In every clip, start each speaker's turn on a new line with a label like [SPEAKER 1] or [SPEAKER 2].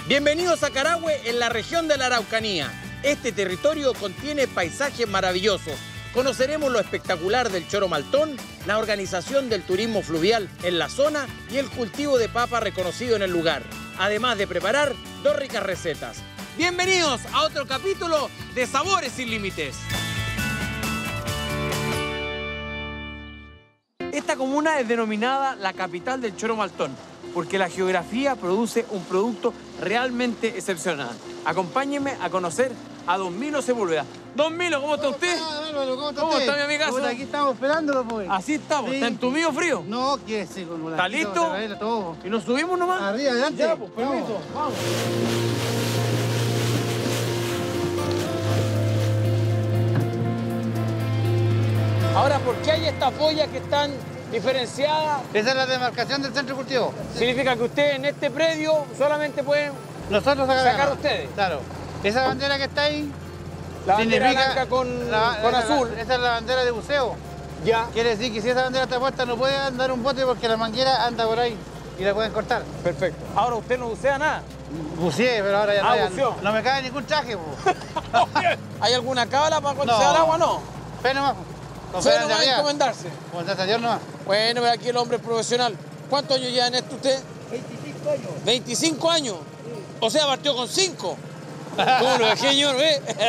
[SPEAKER 1] Bienvenidos a Carahue, en la región de la Araucanía. Este territorio contiene paisajes maravillosos. Conoceremos lo espectacular del choro maltón, la organización del turismo fluvial en la zona y el cultivo de papa reconocido en el lugar, además de preparar 2 ricas recetas. Bienvenidos a otro capítulo de Sabores sin Límites. Esta comuna es denominada la capital del choro maltón, porque la geografía produce un producto realmente excepcional. Acompáñenme a conocer a Don Milo Sepúlveda. Don Milo, ¿cómo está usted? ¿Cómo está mi amigazo?
[SPEAKER 2] Aquí estamos esperándolo, pues.
[SPEAKER 1] Así estamos. ¿Está entumido frío?
[SPEAKER 2] No, quiere ser con la...
[SPEAKER 1] ¿Está listo?
[SPEAKER 2] Todo.
[SPEAKER 1] ¿Y nos subimos nomás?
[SPEAKER 2] Arriba, adelante.
[SPEAKER 1] Ya, pues, permiso. Vamos. Ahora, ¿por qué hay estas boyas que están diferenciadas?
[SPEAKER 2] Esa es la demarcación del centro de cultivo.
[SPEAKER 1] Significa que ustedes en este predio solamente pueden
[SPEAKER 2] Nosotros
[SPEAKER 1] sacar ustedes.
[SPEAKER 2] Claro. Esa bandera que está ahí...
[SPEAKER 1] La bandera
[SPEAKER 2] significa
[SPEAKER 1] blanca con azul.
[SPEAKER 2] Esa es la bandera de buceo.
[SPEAKER 1] Ya.
[SPEAKER 2] Quiere decir que si esa bandera está puesta no puede andar un bote porque la manguera anda por ahí y la pueden cortar.
[SPEAKER 1] Perfecto. Ahora usted no bucea nada.
[SPEAKER 2] Buceé, pero ahora ya
[SPEAKER 1] buceó.
[SPEAKER 2] no me cabe ningún traje, pues.
[SPEAKER 1] ¿Hay alguna cábala para cuando sea el agua? No.
[SPEAKER 2] Fe nomás. Con
[SPEAKER 1] Fe
[SPEAKER 2] fe
[SPEAKER 1] nomás
[SPEAKER 2] arriba.
[SPEAKER 1] encomendarse.
[SPEAKER 2] Encomendarse a Dios nomás.
[SPEAKER 1] Bueno, pero aquí el hombre es profesional. ¿Cuántos años lleva en esto usted?
[SPEAKER 2] 25 años.
[SPEAKER 1] 25 años. O sea, partió con 5. ¿Cómo lo dejé, señor?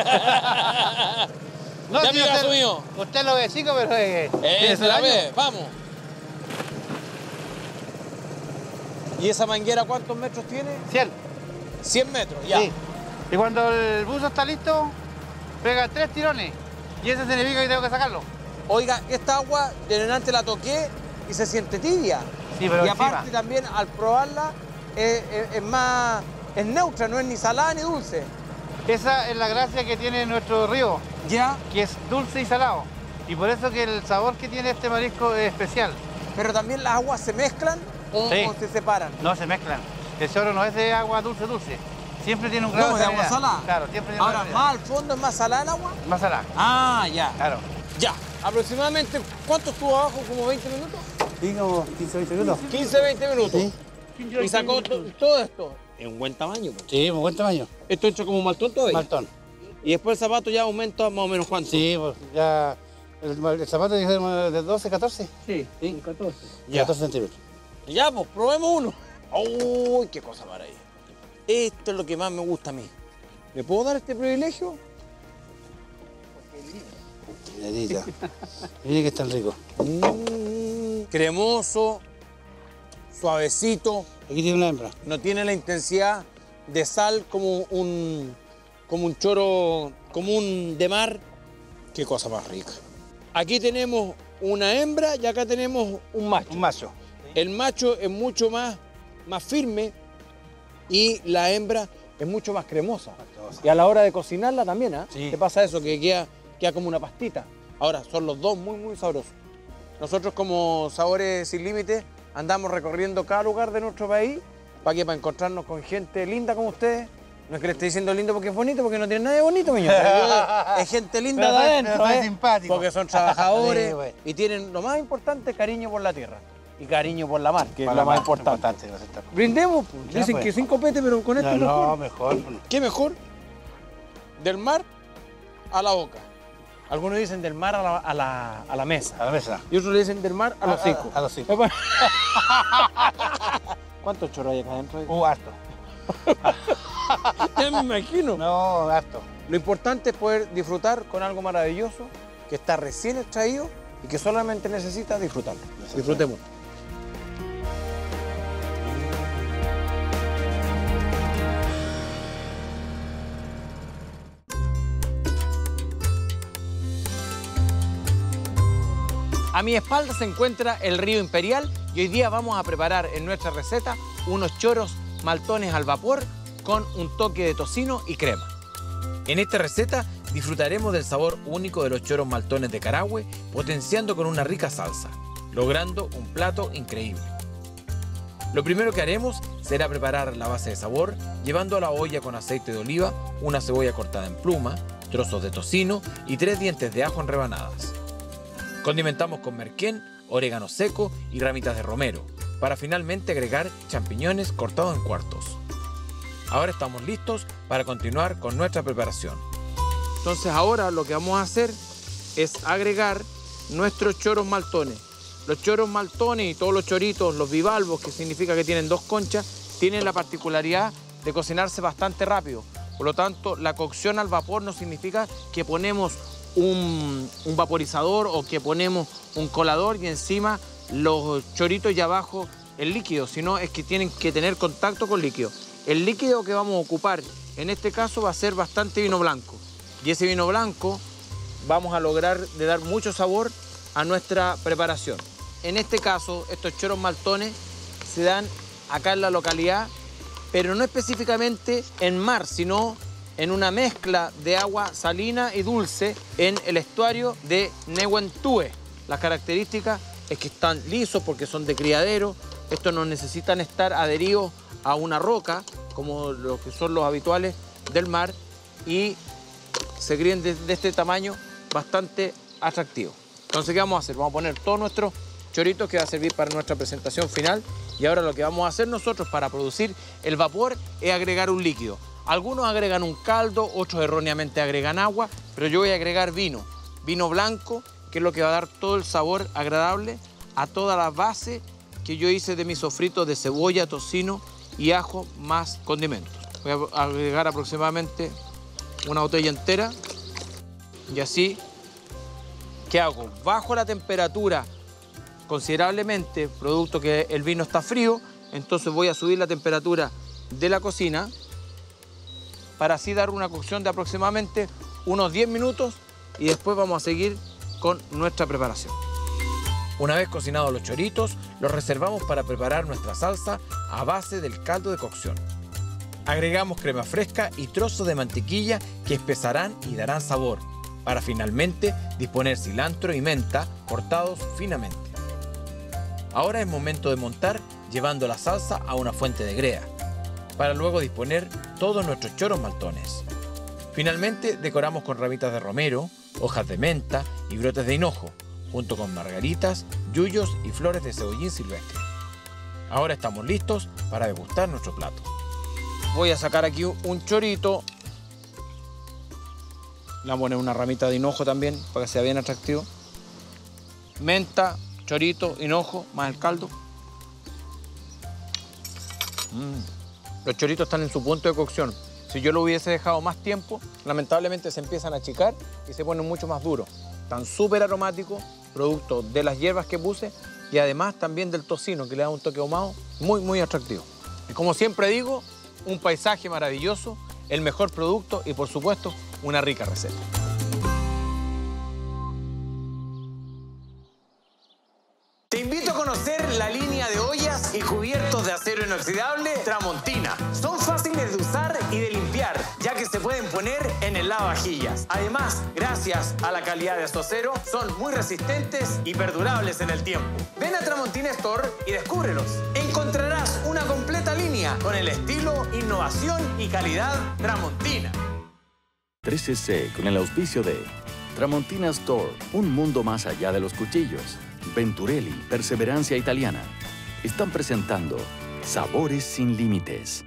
[SPEAKER 2] No,
[SPEAKER 1] Ya,
[SPEAKER 2] si
[SPEAKER 1] amigazo mío.
[SPEAKER 2] Usted lo ve chico, pero tiene su
[SPEAKER 1] la
[SPEAKER 2] año.
[SPEAKER 1] ve, vamos. ¿Y esa manguera cuántos metros tiene?
[SPEAKER 2] 100.
[SPEAKER 1] 100 metros, ya.
[SPEAKER 2] Sí. Y cuando el buzo está listo, pega 3 tirones. Y eso significa que tengo que sacarlo.
[SPEAKER 1] Oiga, esta agua de delante la toqué y se siente tibia.
[SPEAKER 2] Sí, pero
[SPEAKER 1] y
[SPEAKER 2] encima.
[SPEAKER 1] aparte también al probarla es más, es neutra, no es ni salada ni dulce.
[SPEAKER 2] Esa es la gracia que tiene nuestro río,
[SPEAKER 1] Ya.
[SPEAKER 2] que es dulce y salado. Y por eso que el sabor que tiene este marisco es especial.
[SPEAKER 1] Pero también las aguas se mezclan o,
[SPEAKER 2] Sí.
[SPEAKER 1] o se separan.
[SPEAKER 2] No se mezclan. El choro no es de agua dulce. Siempre tiene un grado
[SPEAKER 1] No, de agua
[SPEAKER 2] salinidad.
[SPEAKER 1] salada.
[SPEAKER 2] Claro, siempre tiene
[SPEAKER 1] Ahora,
[SPEAKER 2] una
[SPEAKER 1] más al fondo es más salada el agua.
[SPEAKER 2] más salada.
[SPEAKER 1] Ah, ya.
[SPEAKER 2] Claro.
[SPEAKER 1] Ya. Aproximadamente, ¿cuánto estuvo abajo? ¿Como 20 minutos?
[SPEAKER 2] Sí, como 15 20 minutos.
[SPEAKER 1] 15, 20 minutos.
[SPEAKER 2] Sí.
[SPEAKER 1] Y sacó todo esto. En un buen tamaño. Pues.
[SPEAKER 2] Sí, un buen tamaño.
[SPEAKER 1] Esto hecho como un maltón todavía.
[SPEAKER 2] Maltón.
[SPEAKER 1] Y después el zapato ya aumenta más o menos cuánto.
[SPEAKER 2] Sí, pues ya. El zapato tiene que ser de 12, 14.
[SPEAKER 1] Sí.
[SPEAKER 2] 14.
[SPEAKER 1] Ya.
[SPEAKER 2] 14 centímetros.
[SPEAKER 1] Ya, pues, probemos uno. ¡Uy, qué cosa para ahí! Esto es lo que más me gusta a mí. ¿Me puedo dar este privilegio?
[SPEAKER 2] Miradita. Mire que es tan rico.
[SPEAKER 1] Cremoso, suavecito.
[SPEAKER 2] Aquí tiene una hembra.
[SPEAKER 1] No tiene la intensidad de sal como un choro común de mar. Qué cosa más rica. Aquí tenemos una hembra y acá tenemos un macho.
[SPEAKER 2] Un macho.
[SPEAKER 1] El macho es mucho más firme y la hembra es mucho más cremosa. Y a la hora de cocinarla también, ¿ah?
[SPEAKER 2] Sí.
[SPEAKER 1] ¿Qué pasa eso? Que queda como una pastita. Ahora, son los dos muy, muy sabrosos. Nosotros como Sabores Sin Límites andamos recorriendo cada lugar de nuestro país para encontrarnos con gente linda como ustedes. No es que le esté diciendo lindo porque es bonito, porque no tiene nada de bonito, miño. Es gente linda
[SPEAKER 2] Pero
[SPEAKER 1] de
[SPEAKER 2] soy-
[SPEAKER 1] adentro,
[SPEAKER 2] pero soy
[SPEAKER 1] ¿eh?
[SPEAKER 2] simpático.
[SPEAKER 1] Porque son trabajadores
[SPEAKER 2] Sí, güey.
[SPEAKER 1] y tienen lo más importante, cariño por la tierra. Y cariño por la mar, que es
[SPEAKER 2] Para
[SPEAKER 1] lo más
[SPEAKER 2] la
[SPEAKER 1] importante.
[SPEAKER 2] no se está-
[SPEAKER 1] Brindemos, pues.
[SPEAKER 2] Ya,
[SPEAKER 1] Dicen
[SPEAKER 2] pues.
[SPEAKER 1] que 5 petes, pero con esto
[SPEAKER 2] No,
[SPEAKER 1] es mejor.
[SPEAKER 2] no, mejor.
[SPEAKER 1] ¿Qué mejor? Del mar a la boca. Algunos dicen del mar a la mesa.
[SPEAKER 2] A la mesa.
[SPEAKER 1] Y otros le dicen del mar a los hocico.
[SPEAKER 2] A los 5.
[SPEAKER 1] ¿Cuántos choros hay acá adentro?
[SPEAKER 2] Harto.
[SPEAKER 1] Ya me imagino.
[SPEAKER 2] No, harto.
[SPEAKER 1] Lo importante es poder disfrutar con algo maravilloso que está recién extraído y que solamente necesita disfrutarlo. Disfrutemos. A mi espalda se encuentra el río Imperial y hoy día vamos a preparar en nuestra receta unos choros maltones al vapor con un toque de tocino y crema. En esta receta disfrutaremos del sabor único de los choros maltones de Carahue, potenciando con una rica salsa, logrando un plato increíble. Lo primero que haremos será preparar la base de sabor, llevando a la olla con aceite de oliva, una cebolla cortada en pluma, trozos de tocino y 3 dientes de ajo en rebanadas. Condimentamos con merquén, orégano seco y ramitas de romero, para finalmente agregar champiñones cortados en cuartos. Ahora estamos listos para continuar con nuestra preparación. Entonces ahora lo que vamos a hacer es agregar nuestros choros maltones. Los choros maltones y todos los choritos, los bivalvos, que significa que tienen 2 conchas, tienen la particularidad de cocinarse bastante rápido. Por lo tanto, la cocción al vapor no significa que ponemos un vaporizador o que ponemos un colador y encima los choritos y abajo el líquido, sino es que tienen que tener contacto con líquido. El líquido que vamos a ocupar en este caso va a ser bastante vino blanco. Y ese vino blanco vamos a lograr de dar mucho sabor a nuestra preparación. En este caso, estos choros maltones se dan acá en la localidad, pero no específicamente en mar, sino en una mezcla de agua salina y dulce en el estuario de Nehuentúe. Las características es que están lisos porque son de criadero. Estos no necesitan estar adheridos a una roca, como lo que son los habituales del mar, y se crían de este tamaño bastante atractivo. Entonces, ¿qué vamos a hacer? Vamos a poner todos nuestros choritos que va a servir para nuestra presentación final. Y ahora lo que vamos a hacer nosotros para producir el vapor es agregar un líquido. Algunos agregan un caldo, otros erróneamente agregan agua, pero yo voy a agregar vino blanco, que es lo que va a dar todo el sabor agradable a toda la base que yo hice de mi sofrito de cebolla, tocino y ajo más condimentos. Voy a agregar aproximadamente una botella entera y así, ¿qué hago? Bajo la temperatura considerablemente, producto que el vino está frío, entonces voy a subir la temperatura de la cocina para así dar una cocción de aproximadamente unos 10 minutos y después vamos a seguir con nuestra preparación. Una vez cocinados los choritos, los reservamos para preparar nuestra salsa a base del caldo de cocción. Agregamos crema fresca y trozos de mantequilla que espesarán y darán sabor, para finalmente disponer cilantro y menta cortados finamente. Ahora es momento de montar llevando la salsa a una fuente de grea, para luego disponer todos nuestros choros maltones. Finalmente decoramos con ramitas de romero, hojas de menta y brotes de hinojo, junto con margaritas, yuyos y flores de cebollín silvestre. Ahora estamos listos para degustar nuestro plato. Voy a sacar aquí un chorito. Le voy a poner una ramita de hinojo también para que sea bien atractivo. Menta, chorito, hinojo, más el caldo. Los choritos están en su punto de cocción. Si yo lo hubiese dejado más tiempo, lamentablemente se empiezan a achicar y se ponen mucho más duros. Están súper aromáticos, producto de las hierbas que puse y además también del tocino, que le da un toque ahumado muy, muy atractivo. Y como siempre digo, un paisaje maravilloso, el mejor producto y, por supuesto, una rica receta. Te invito a conocer la línea de ollas y cubiertos de acero inoxidable Tramontina. Son fáciles de usar y de limpiar, ya que se pueden poner en el lavavajillas. Además, gracias a la calidad de su acero, son muy resistentes y perdurables en el tiempo. Ven a Tramontina Store y descúbrelos. Encontrarás una completa línea con el estilo, innovación y calidad Tramontina.
[SPEAKER 3] 13C con el auspicio de Tramontina Store, un mundo más allá de los cuchillos. Venturelli, Perseverancia Italiana. Están presentando Sabores sin Límites.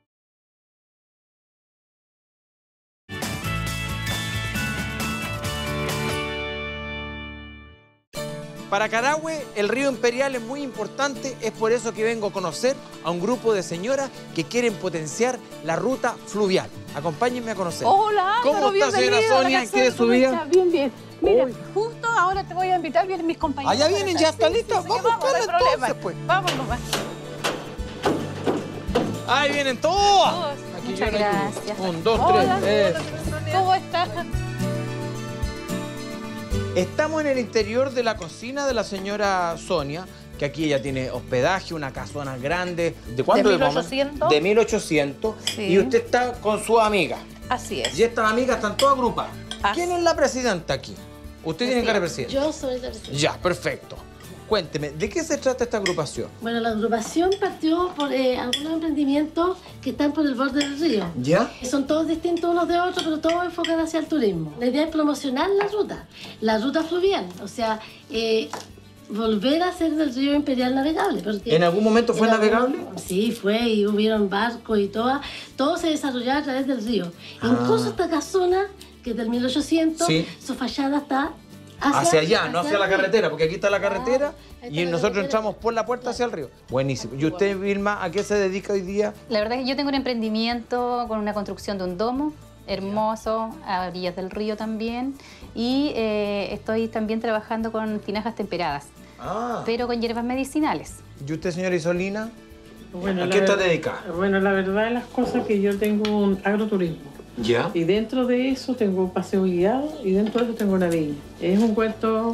[SPEAKER 1] Para Carahue, el río Imperial es muy importante, es por eso que vengo a conocer a un grupo de señoras que quieren potenciar la ruta fluvial. Acompáñenme a conocer.
[SPEAKER 4] Hola,
[SPEAKER 1] ¿Cómo está, señora Sonia? ¿Qué es su vida?
[SPEAKER 4] Bien, bien. Mira, justo ahora te voy a invitar, vienen mis compañeros.
[SPEAKER 1] ¿Allá vienen? ¿Ya está lista?
[SPEAKER 4] Sí,
[SPEAKER 1] Vamos a buscarla entonces, pues.
[SPEAKER 4] Vamos nomás.
[SPEAKER 1] ¡Ahí vienen todas! Aquí
[SPEAKER 4] Muchas
[SPEAKER 1] yo
[SPEAKER 4] gracias.
[SPEAKER 1] 1, 2,
[SPEAKER 4] Hola,
[SPEAKER 1] 3.
[SPEAKER 4] ¿cómo estás?
[SPEAKER 1] Estamos en el interior de la cocina de la señora Sonia, que aquí ella tiene hospedaje, una casona grande. ¿De cuándo?
[SPEAKER 4] ¿De 1800?
[SPEAKER 1] De 1800.
[SPEAKER 4] Sí.
[SPEAKER 1] Y usted está con su amiga.
[SPEAKER 4] Así es.
[SPEAKER 1] Y estas amigas están todas agrupadas. ¿Quién es la presidenta aquí? Usted tiene cara de presidente.
[SPEAKER 5] Yo soy la presidenta.
[SPEAKER 1] Ya, perfecto. Cuénteme, ¿de qué se trata esta agrupación?
[SPEAKER 5] Bueno, la agrupación partió por algunos emprendimientos que están por el borde del río.
[SPEAKER 1] ¿Ya?
[SPEAKER 5] Son todos distintos unos de otros, pero todos enfocados hacia el turismo. La idea es promocionar la ruta fluvial. O sea, volver a hacer del río Imperial navegable. Porque
[SPEAKER 1] ¿En algún momento fue navegable?
[SPEAKER 5] Sí, fue, y hubieron barcos y todo se desarrollaba a través del río. Incluso esta casona, que es del 1800,
[SPEAKER 1] Sí.
[SPEAKER 5] su fachada está
[SPEAKER 1] Hacia allá, no hacia la
[SPEAKER 5] el río.
[SPEAKER 1] carretera, porque aquí está la carretera
[SPEAKER 5] ahí
[SPEAKER 1] y
[SPEAKER 5] está la
[SPEAKER 1] nosotros
[SPEAKER 5] carretera.
[SPEAKER 1] entramos por la puerta hacia el río. Buenísimo. ¿Y usted, Vilma, a qué se dedica hoy día?
[SPEAKER 6] La verdad es que yo tengo un emprendimiento con una construcción de un domo hermoso, a orillas del río también, y estoy también trabajando con tinajas temperadas, pero con hierbas medicinales.
[SPEAKER 1] ¿Y usted, señora Isolina?
[SPEAKER 7] Bueno,
[SPEAKER 1] ¿A
[SPEAKER 7] la
[SPEAKER 1] qué está
[SPEAKER 7] verdad-
[SPEAKER 1] dedicada?
[SPEAKER 7] Bueno, la verdad de las cosas que yo tengo un agroturismo.
[SPEAKER 1] ¿Ya?
[SPEAKER 7] Y dentro de eso tengo un paseo guiado y dentro de eso tengo una viña. Es un huerto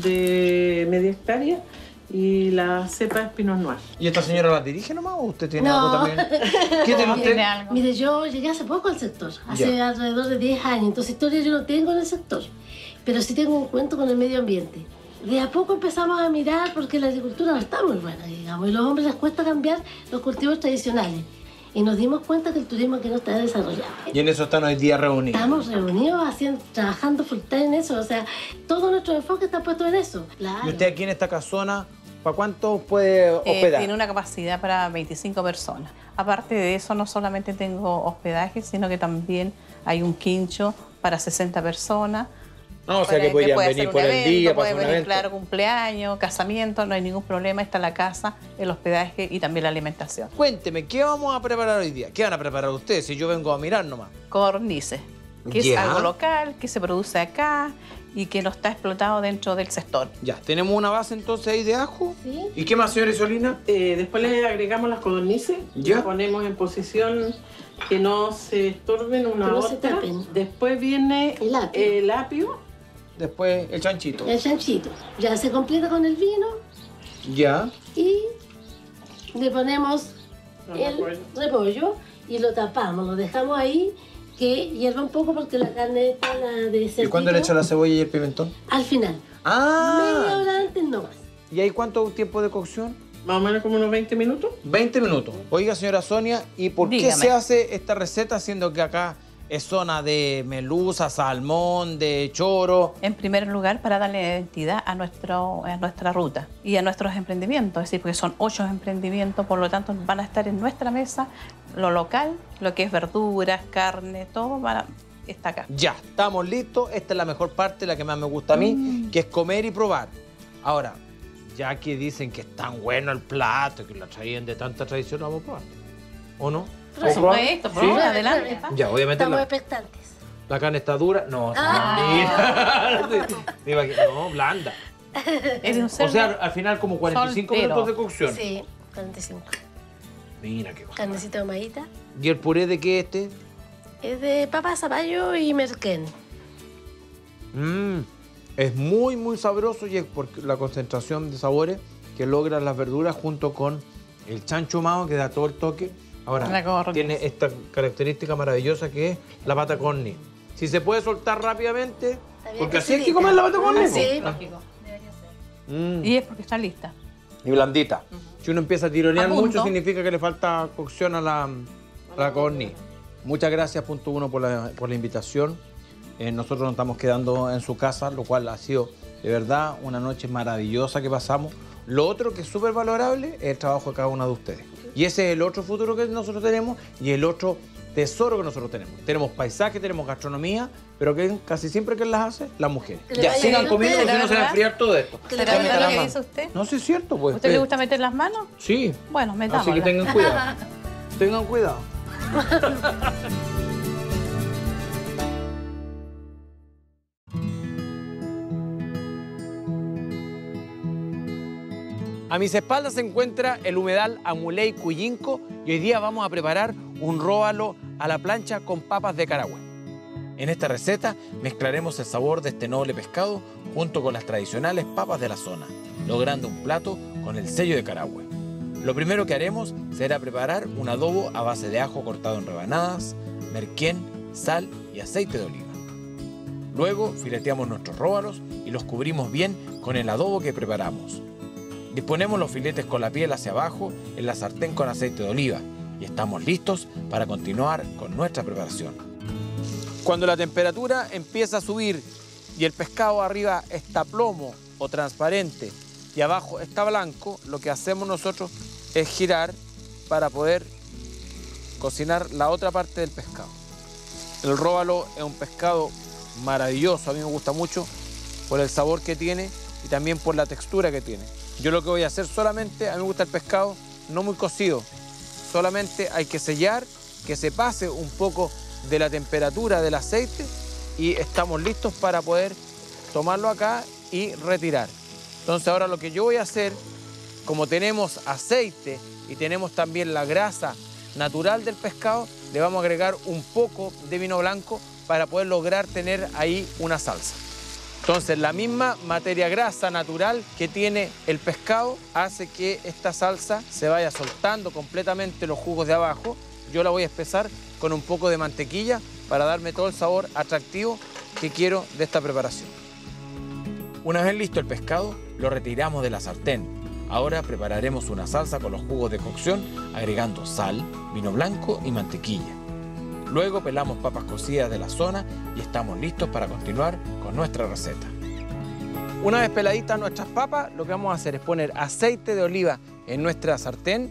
[SPEAKER 7] de media hectárea y la cepa es Pinot Noir.
[SPEAKER 1] ¿Y esta señora la dirige nomás o usted tiene
[SPEAKER 5] No.
[SPEAKER 1] algo también? ¿Qué tiene usted?
[SPEAKER 5] Mire, yo llegué hace poco al sector, hace alrededor de 10 años, entonces historia yo no tengo en el sector, pero sí tengo un cuento con el medio ambiente. De a poco empezamos a mirar porque la agricultura no está muy buena, digamos, y a los hombres les cuesta cambiar los cultivos tradicionales. Y nos dimos cuenta que el turismo aquí no está desarrollado.
[SPEAKER 1] Y en eso están hoy día reunidos.
[SPEAKER 5] Estamos reunidos trabajando full time en eso, o sea, todo nuestro enfoque está puesto en eso. Claro.
[SPEAKER 1] ¿Y usted aquí en esta casona, para cuánto puede hospedar?
[SPEAKER 8] Tiene una capacidad para 25 personas. Aparte de eso, no solamente tengo hospedaje, sino que también hay un quincho para 60 personas.
[SPEAKER 1] No, o sea que podrían
[SPEAKER 8] puede
[SPEAKER 1] venir
[SPEAKER 8] ser
[SPEAKER 1] por
[SPEAKER 8] un
[SPEAKER 1] el
[SPEAKER 8] evento,
[SPEAKER 1] día,
[SPEAKER 8] puede
[SPEAKER 1] para un
[SPEAKER 8] venir,
[SPEAKER 1] evento.
[SPEAKER 8] claro, cumpleaños, casamiento, no hay ningún problema. Está la casa, el hospedaje y también la alimentación.
[SPEAKER 1] Cuénteme, ¿qué vamos a preparar hoy día? ¿Qué van a preparar ustedes si yo vengo a mirar nomás?
[SPEAKER 8] Codornices, que es
[SPEAKER 1] Ya.
[SPEAKER 8] algo local, que se produce acá y que no está explotado dentro del sector.
[SPEAKER 1] Ya, tenemos una base entonces ahí de ajo.
[SPEAKER 5] Sí.
[SPEAKER 1] ¿Y qué más, señora Isolina?
[SPEAKER 7] Después le agregamos las codornices,
[SPEAKER 1] Ya.
[SPEAKER 7] las ponemos en posición que no se estorben una
[SPEAKER 5] Que no
[SPEAKER 7] otra.
[SPEAKER 5] se tapen.
[SPEAKER 7] Después viene
[SPEAKER 5] El apio.
[SPEAKER 7] el apio.
[SPEAKER 1] Después el chanchito.
[SPEAKER 5] El chanchito. Ya se completa con el vino
[SPEAKER 1] Ya.
[SPEAKER 5] y le ponemos el repollo y lo tapamos, lo dejamos ahí que hierva un poco porque la carne está la de
[SPEAKER 1] ¿Y
[SPEAKER 5] cerdo.
[SPEAKER 1] cuándo le echa la cebolla y el pimentón?
[SPEAKER 5] Al final. Media
[SPEAKER 1] ¡Ah!
[SPEAKER 5] hora antes no más.
[SPEAKER 1] ¿Y ahí cuánto tiempo de cocción?
[SPEAKER 7] Más o menos como unos 20 minutos.
[SPEAKER 1] 20 minutos. Oiga, señora Sonia, ¿y por qué
[SPEAKER 8] Dígame.
[SPEAKER 1] se hace esta receta siendo que acá es zona de merluza, salmón, de choro?
[SPEAKER 8] En primer lugar, para darle identidad a nuestra ruta y a nuestros emprendimientos. Es decir, porque son 8 emprendimientos, por lo tanto van a estar en nuestra mesa lo local, lo que es verduras, carne, todo está acá.
[SPEAKER 1] Ya, estamos listos. Esta es la mejor parte, la que más me gusta a mí, que es comer y probar. Ahora, ya que dicen que es tan bueno el plato, que lo traían de tanta tradición, lo vamos a probar. ¿O no?
[SPEAKER 8] Por supuesto,
[SPEAKER 1] ¿Sí?
[SPEAKER 8] adelante.
[SPEAKER 1] Ya, obviamente
[SPEAKER 5] Estamos
[SPEAKER 1] la,
[SPEAKER 5] expectantes.
[SPEAKER 1] la carne está dura. No, no, blanda.
[SPEAKER 8] Es de un cerdo.
[SPEAKER 1] O sea, al final como 45
[SPEAKER 8] Soltero.
[SPEAKER 1] minutos de cocción.
[SPEAKER 5] Sí, 45.
[SPEAKER 1] Mira qué cosa.
[SPEAKER 5] Carnecita ahumadita.
[SPEAKER 1] ¿Y el puré de qué este?
[SPEAKER 5] Es de papa, zapallo y merquén.
[SPEAKER 1] Es muy, muy sabroso y es por la concentración de sabores que logran las verduras junto con el chancho ahumado que da todo el toque. Ahora,
[SPEAKER 8] La codorniz.
[SPEAKER 1] tiene esta característica maravillosa que es la pata corni. Si se puede soltar rápidamente,
[SPEAKER 5] bien
[SPEAKER 1] porque así hay que
[SPEAKER 5] cocidita.
[SPEAKER 1] comer la pata corni.
[SPEAKER 5] Sí.
[SPEAKER 8] Y es porque está lista.
[SPEAKER 1] Y blandita. Si uno empieza a tironear
[SPEAKER 8] A punto.
[SPEAKER 1] mucho, significa que le falta cocción a la corni. Muchas gracias, punto uno, por la invitación. Nosotros nos estamos quedando en su casa, lo cual ha sido de verdad una noche maravillosa que pasamos. Lo otro que es súper valorable es el trabajo de cada uno de ustedes. Y ese es el otro futuro que nosotros tenemos y el otro tesoro que nosotros tenemos. Tenemos paisaje, tenemos gastronomía, pero que casi siempre que las hace, las mujeres.
[SPEAKER 5] Que le
[SPEAKER 1] Ya,
[SPEAKER 5] vaya
[SPEAKER 1] sigan
[SPEAKER 5] bien a
[SPEAKER 1] comiendo,
[SPEAKER 5] ustedes,
[SPEAKER 1] si no se va a
[SPEAKER 8] ¿verdad?
[SPEAKER 1] enfriar todo esto.
[SPEAKER 5] Que le
[SPEAKER 8] ¿Será
[SPEAKER 5] vaya
[SPEAKER 8] verdad lo
[SPEAKER 5] bien.
[SPEAKER 8] que dice usted?
[SPEAKER 1] No, sí es cierto, pues.
[SPEAKER 8] ¿Usted le gusta meter las manos?
[SPEAKER 1] Sí.
[SPEAKER 8] Bueno, metámoslas.
[SPEAKER 1] Así que tengan cuidado. Tengan cuidado. A mis espaldas se encuentra el humedal Amuley Cuyinco y hoy día vamos a preparar un róbalo a la plancha con papas de Carahue. En esta receta mezclaremos el sabor de este noble pescado junto con las tradicionales papas de la zona, logrando un plato con el sello de Carahue. Lo primero que haremos será preparar un adobo a base de ajo cortado en rebanadas, merquén, sal y aceite de oliva. Luego fileteamos nuestros róbalos y los cubrimos bien con el adobo que preparamos. Disponemos los filetes con la piel hacia abajo en la sartén con aceite de oliva y estamos listos para continuar con nuestra preparación. Cuando la temperatura empieza a subir y el pescado arriba está plomo o transparente y abajo está blanco, lo que hacemos nosotros es girar para poder cocinar la otra parte del pescado. El róbalo es un pescado maravilloso, a mí me gusta mucho por el sabor que tiene y también por la textura que tiene. Yo lo que voy a hacer solamente, a mí me gusta el pescado no muy cocido, solamente hay que sellar, que se pase un poco de la temperatura del aceite y estamos listos para poder tomarlo acá y retirar. Entonces ahora lo que yo voy a hacer, como tenemos aceite y tenemos también la grasa natural del pescado, le vamos a agregar un poco de vino blanco para poder lograr tener ahí una salsa. Entonces la misma materia grasa natural que tiene el pescado hace que esta salsa se vaya soltando completamente los jugos de abajo. Yo la voy a espesar con un poco de mantequilla para darme todo el sabor atractivo que quiero de esta preparación. Una vez listo el pescado, lo retiramos de la sartén. Ahora prepararemos una salsa con los jugos de cocción, agregando sal, vino blanco y mantequilla. Luego pelamos papas cocidas de la zona y estamos listos para continuar con nuestra receta. Una vez peladitas nuestras papas, lo que vamos a hacer es poner aceite de oliva en nuestra sartén.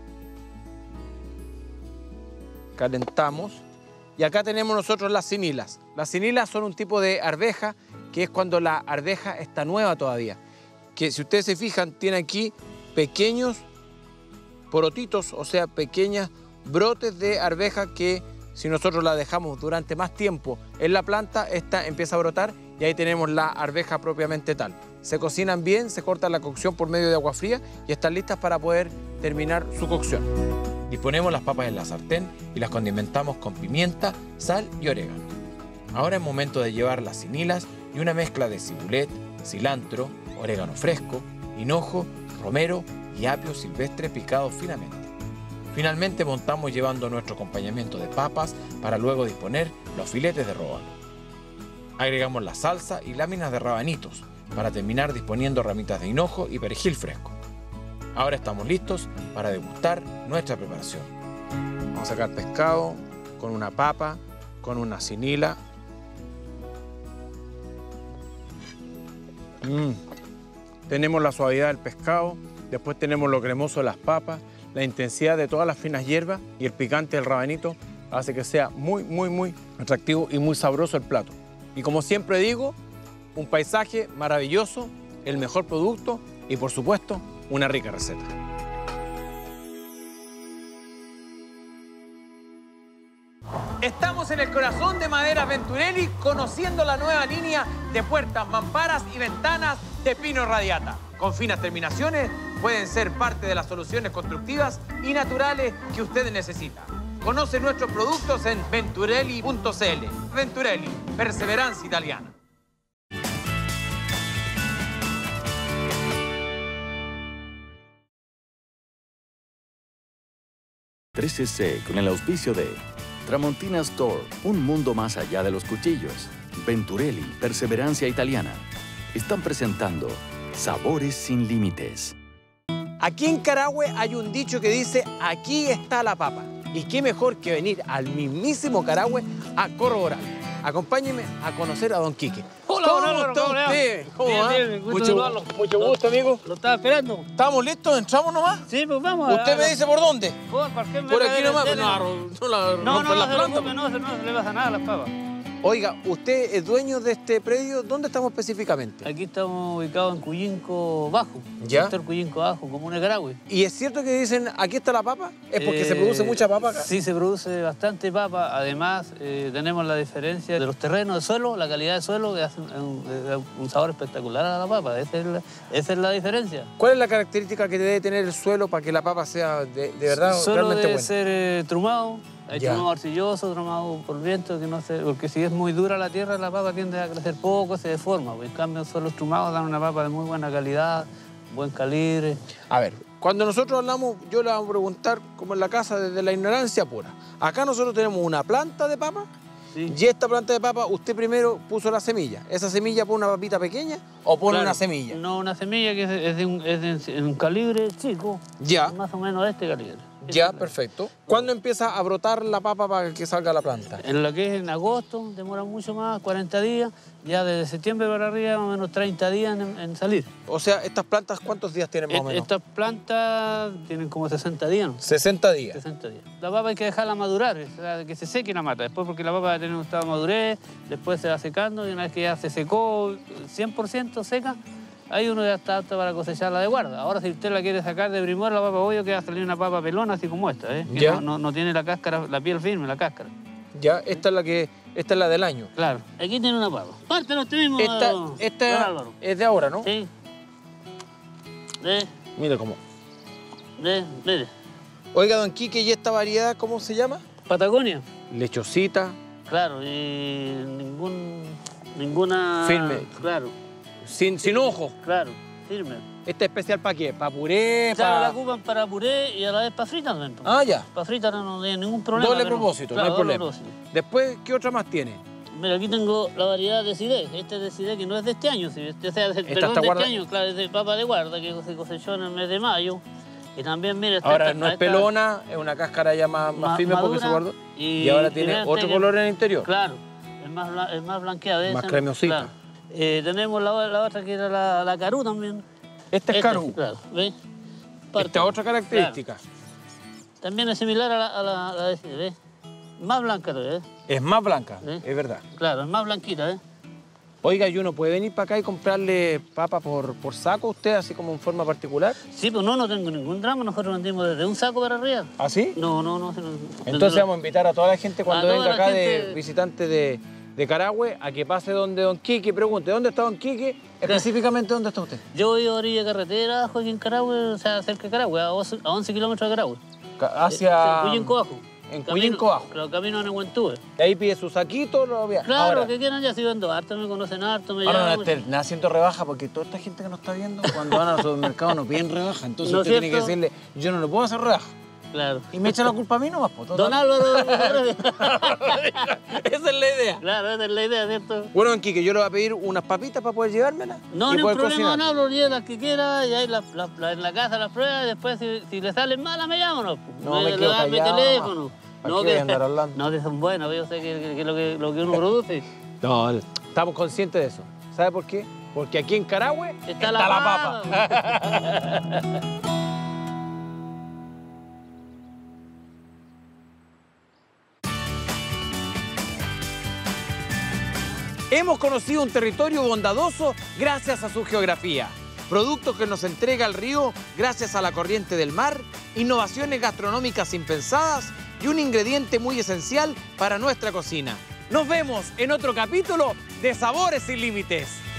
[SPEAKER 1] Calentamos. Y acá tenemos nosotros las cinilas. Las cinilas son un tipo de arveja que es cuando la arveja está nueva todavía. Que si ustedes se fijan, tiene aquí pequeños porotitos, o sea, pequeños brotes de arveja que si nosotros la dejamos durante más tiempo en la planta, esta empieza a brotar y ahí tenemos la arveja propiamente tal. Se cocinan bien, se corta la cocción por medio de agua fría y están listas para poder terminar su cocción. Disponemos las papas en la sartén y las condimentamos con pimienta, sal y orégano. Ahora es momento de llevar las cinilas y una mezcla de cibulet, cilantro, orégano fresco, hinojo, romero y apio silvestre picados finamente. Finalmente montamos llevando nuestro acompañamiento de papas para luego disponer los filetes de róbalo. Agregamos la salsa y láminas de rabanitos para terminar disponiendo ramitas de hinojo y perejil fresco. Ahora estamos listos para degustar nuestra preparación. Vamos a sacar pescado con una papa, con una cinila. Tenemos la suavidad del pescado, después tenemos lo cremoso de las papas, la intensidad de todas las finas hierbas y el picante del rabanito hace que sea muy atractivo y muy sabroso el plato. Y como siempre digo, un paisaje maravilloso, el mejor producto y por supuesto una rica receta. Estamos en el corazón de Maderas Venturelli conociendo la nueva línea de puertas, mamparas y ventanas de pino radiata. Con finas terminaciones pueden ser parte de las soluciones constructivas y naturales que usted necesita. Conoce nuestros productos en venturelli.cl. Venturelli, perseverancia italiana.
[SPEAKER 3] .cc con el auspicio de Tramontina Store, un mundo más allá de los cuchillos. Venturelli, perseverancia italiana. Están presentando Sabores sin límites.
[SPEAKER 1] Aquí en Carahue hay un dicho que dice, aquí está la papa. Y qué mejor que venir al mismísimo Carahue a corroborar. Acompáñeme a conocer a don Quique.
[SPEAKER 9] Hola,
[SPEAKER 1] ¿Cómo está usted? ¿Cómo va?
[SPEAKER 9] Bien,
[SPEAKER 1] Mucho gusto, amigo.
[SPEAKER 9] Lo estaba esperando.
[SPEAKER 1] ¿Estamos listos? ¿Entramos nomás?
[SPEAKER 9] Sí, pues vamos.
[SPEAKER 1] ¿Usted me dice por dónde?
[SPEAKER 9] Por
[SPEAKER 1] aquí nomás. No
[SPEAKER 9] se le pasa nada a las papas.
[SPEAKER 1] Oiga, ¿usted es dueño de este predio? ¿Dónde estamos específicamente?
[SPEAKER 9] Aquí estamos ubicados en Cuyinco Bajo.
[SPEAKER 1] ¿Ya?
[SPEAKER 9] Sector Cuyinco Bajo, comuna de Carahue.
[SPEAKER 1] ¿Y es cierto que dicen, aquí está la papa? ¿Es porque se produce mucha papa acá?
[SPEAKER 9] Sí, se produce bastante papa. Además, tenemos la diferencia de los terrenos de suelo, la calidad de suelo, que hace un sabor espectacular a la papa. Esa es la diferencia.
[SPEAKER 1] ¿Cuál es la característica que debe tener el suelo para que la papa sea de verdad
[SPEAKER 9] realmente buena? El suelo debe ser trumado. Hay trumado arcilloso, trumado por viento, que no sé, porque si es muy dura la tierra, la papa tiende a crecer poco, se deforma. En cambio, suelos trumados dan una papa de muy buena calidad, buen calibre.
[SPEAKER 1] A ver, cuando nosotros hablamos, yo le voy a preguntar, como en la casa, desde la ignorancia pura. Acá nosotros tenemos una planta de papa, sí. Y esta planta de papa, usted primero puso la semilla. ¿Esa semilla pone una papita pequeña o pone una semilla?
[SPEAKER 9] No, una semilla que es de un calibre chico, más o menos de este calibre.
[SPEAKER 1] Ya, perfecto. ¿Cuándo empieza a brotar la papa para que salga la planta?
[SPEAKER 9] En lo que es en agosto, demora mucho más, 40 días. Ya desde septiembre para arriba, más o menos 30 días en salir.
[SPEAKER 1] O sea, ¿estas plantas cuántos días tienen más o menos?
[SPEAKER 9] Estas plantas tienen como 60 días, ¿no?
[SPEAKER 1] 60 días.
[SPEAKER 9] 60 días. La papa hay que dejarla madurar, o sea, que se seque la mata. Después, porque la papa va a tener un estado de madurez, después se va secando y una vez que ya se secó 100% seca, ahí uno ya está apto para cosecharla de guarda. Ahora, si usted la quiere sacar de primor, la papa obvio que va a salir una papa pelona así como esta, ¿eh? Que no tiene la cáscara, la piel firme, la cáscara.
[SPEAKER 1] Ya, esta es la del año.
[SPEAKER 9] Claro. Aquí tiene una papa. Pártelo usted mismo,
[SPEAKER 1] Esta
[SPEAKER 9] don Álvaro.
[SPEAKER 1] es de ahora, ¿no?
[SPEAKER 9] Sí.
[SPEAKER 1] Mire cómo.
[SPEAKER 9] Mire.
[SPEAKER 1] Oiga, don Quique, ¿y esta variedad cómo se llama?
[SPEAKER 9] Patagonia.
[SPEAKER 1] Lechosita.
[SPEAKER 9] Claro, y ninguna...
[SPEAKER 1] Firme.
[SPEAKER 9] Claro.
[SPEAKER 1] Sin ojo.
[SPEAKER 9] Claro, firme.
[SPEAKER 1] ¿Esta es especial para qué? ¿Para puré?
[SPEAKER 9] Claro, la ocupan para puré y a la vez para fritas dentro.
[SPEAKER 1] Ah, ya.
[SPEAKER 9] Para fritas no tiene ningún problema.
[SPEAKER 1] Doble propósito,
[SPEAKER 9] claro,
[SPEAKER 1] no hay problema.
[SPEAKER 9] propósito.
[SPEAKER 1] Después, ¿qué otra más tiene?
[SPEAKER 9] Mira, aquí tengo la variedad de sidé. Este es de sidé que no es de este año, o sea, de este año, claro, es de papa de guarda que se cosechó en el mes de mayo. Y también, mira,
[SPEAKER 1] ahora no es pelona, es una cáscara ya más firme porque se guardó. Y ahora tiene otro color en el interior.
[SPEAKER 9] Claro, es más blanqueada.
[SPEAKER 1] Más cremosita.
[SPEAKER 9] Claro. Tenemos la otra que era la carú también.
[SPEAKER 1] Esta es carú.
[SPEAKER 9] Claro, ¿ves?
[SPEAKER 1] Esta otra característica.
[SPEAKER 9] Claro. También es similar a la de sidé, ¿ves? Más blanca todavía, ¿eh?
[SPEAKER 1] Es más blanca, es verdad.
[SPEAKER 9] Claro, es más blanquita, ¿eh?
[SPEAKER 1] Oiga, ¿y uno puede venir para acá y comprarle papa por saco a usted, así como en forma particular?
[SPEAKER 9] Sí, pues no tengo ningún drama. Nosotros vendimos desde un saco para arriba.
[SPEAKER 1] ¿Ah, sí?
[SPEAKER 9] No.
[SPEAKER 1] Entonces vamos a invitar a toda la gente cuando venga acá de visitante de Carahue a que pase donde don Quique y pregunte, ¿dónde está don Quique? Específicamente, ¿dónde está usted?
[SPEAKER 9] Yo voy a orilla de carretera, aquí en Carahue, o sea, cerca de Carahue, a 11 kilómetros de Carahue.
[SPEAKER 1] Hacia...
[SPEAKER 9] Cuyinco Bajo.
[SPEAKER 1] En Cuyinco Bajo.
[SPEAKER 9] Claro, camino a Nehuentúe.
[SPEAKER 1] ¿Y ahí pide su saquito?
[SPEAKER 9] Claro, ahora, que quieran, ya si vendo harto, me conocen harto, me
[SPEAKER 1] ahora
[SPEAKER 9] llaman.
[SPEAKER 1] no esté haciendo rebaja, porque toda esta gente que nos está viendo, cuando van al supermercado no piden rebaja. Entonces usted tiene que decirle, yo no le puedo hacer rebaja.
[SPEAKER 9] Claro.
[SPEAKER 1] Y me echa la culpa a mí nomás, pues.
[SPEAKER 9] Don Álvaro.
[SPEAKER 1] Esa es la idea.
[SPEAKER 9] Claro, esa es la idea, ¿cierto?
[SPEAKER 1] Bueno, don Quique, yo le voy a pedir unas papitas para poder llevármelas.
[SPEAKER 9] No, no hay problema, don Álvaro, lleve las que quiera, y ahí en la casa las prueba, y después si le salen malas me llaman, ¿no?
[SPEAKER 1] No, me quedo callado.
[SPEAKER 9] Mi teléfono.
[SPEAKER 1] No, que andar hablando.
[SPEAKER 9] No, que son buenas, yo sé que lo que uno produce.
[SPEAKER 1] No, estamos conscientes de eso. ¿Sabe por qué? Porque aquí en Carahue está la papa. Hemos conocido un territorio bondadoso gracias a su geografía, productos que nos entrega el río gracias a la corriente del mar, innovaciones gastronómicas impensadas y un ingrediente muy esencial para nuestra cocina. Nos vemos en otro capítulo de Sabores sin Límites.